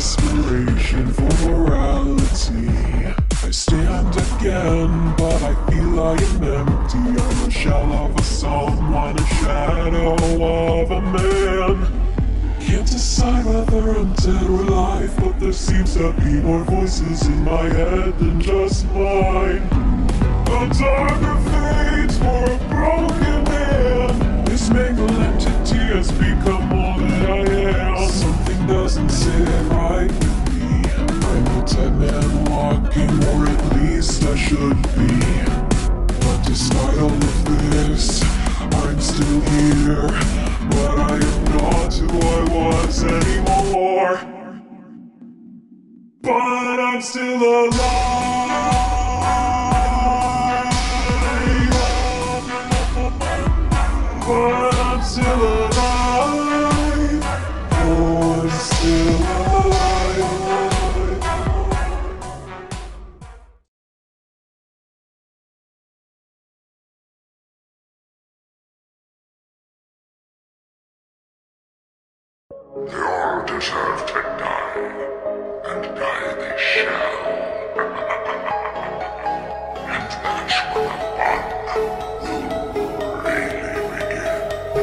desperation for morality. I stand again, but I feel I am empty. I'm a shell of a someone, a shadow of a man. Can't decide whether I'm dead or alive, but there seems to be more voices in my head than just mine. A darker fate for a broken man. This mangled entity has become all that I am. Something doesn't sit right with me. I'm a dead man walking, or at least I should be. But despite all of this, I'm still here. But I am not who I was anymore. But I'm still alive. But I'm still alive. Oh, I'm still alive. They all deserve to die, and die they shall. And that's when the fun will really begin.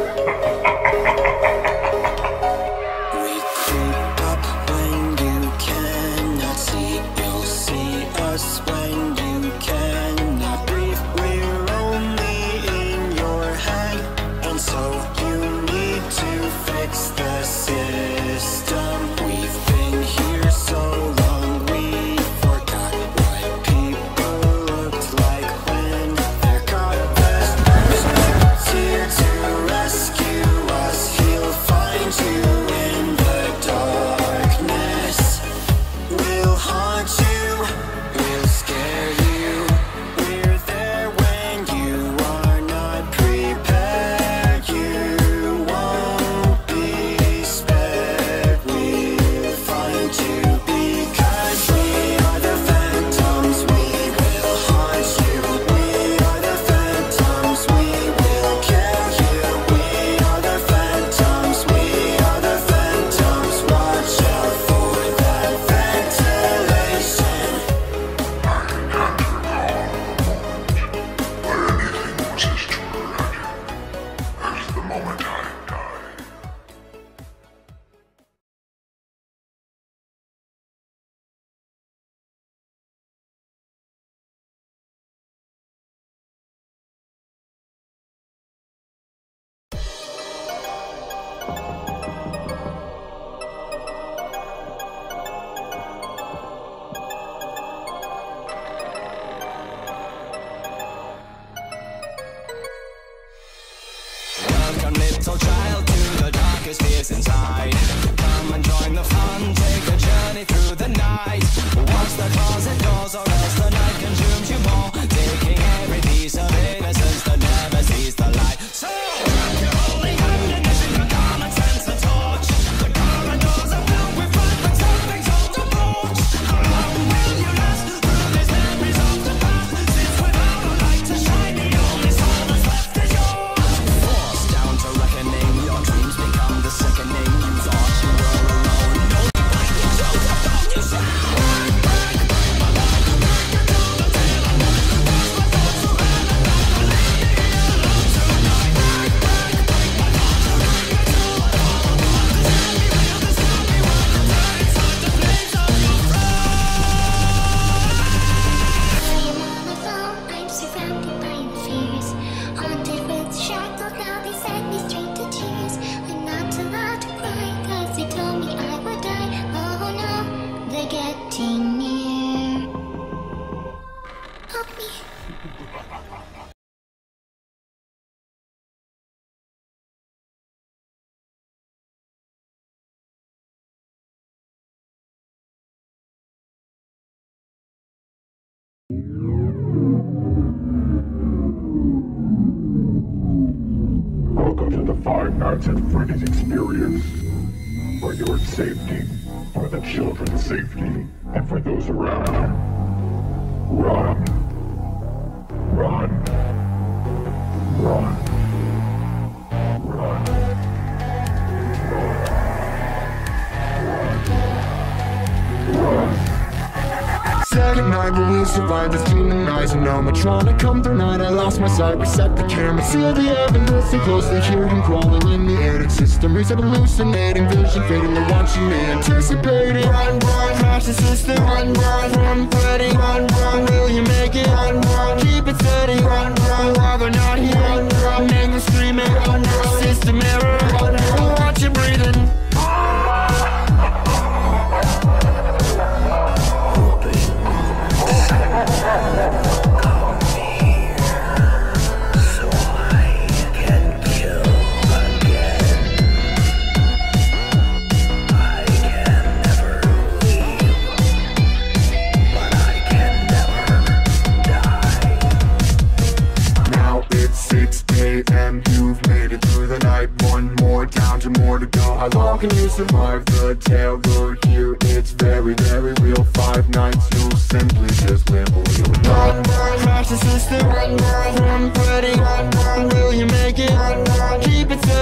We creep up when you cannot see. You'll see us when you cannot breathe. We're only in your head, and so you need to fix the system. We've been here so long, we forgot what people looked like when they're caught. There's here to rescue us. He'll find you in the darkness. We'll haunt you, we'll scare you. We're there when you are not prepared. You won't be spared. We'll find you because we are the phantoms. We will haunt you. We are the phantoms. We will kill you. We are the phantoms. We are the phantoms. Watch out for that ventilation. I can't recall a moment where anything was as tragic as the moment I died. Welcome, little child, to the darkest fears inside. Come and join the fun, take a journey through the night. Watch the closet doors, or else the night consumes you more. Taking every piece of innocence that never sees the light. So, grab your holy hand and issue your common sense a torch. The corridors are filled with fragments of things old to porch. How long will you last through these memories of the past? Since without a light to shine, the only soul that's left is yours. Forced down to reckoning, your dreams become the sickening. You thought you were alone, no, but you chose to phone you sound. I'm surrounded by the fears. Haunted with shackles, now they send me straight to tears. I'm not allowed to cry, cause they told me I would die. Oh no, they're getting near. Help me. Welcome to the Five Nights at Freddy's experience. For your safety, for the children's safety, and for those around you. Run. Run. Run. Run. Run. Run. Second night, will we survive this demonizing animatronic? Come through night, I lost my sight. Reset the camera, seal the evidence. Listen closely, hear him crawling in the attic system. Reset hallucinating, vision fading. They're watching me, anticipating. Run, run, crash the system. Run, run, run, Freddy. Run, run, will you make it? Run, run, keep it steady. Run, run, while they're not here. Run, run, make them screaming. Run, run, system error. Run, run, watch you breathing. You've made it through the night. One more down to more to go. How long can you survive the tale? Good here, it's very, very real. 5 nights, you'll simply just live. Run, run, smash the system. Run, run, run, Freddy. Run, run, will you make it? Run, run, keep it safe.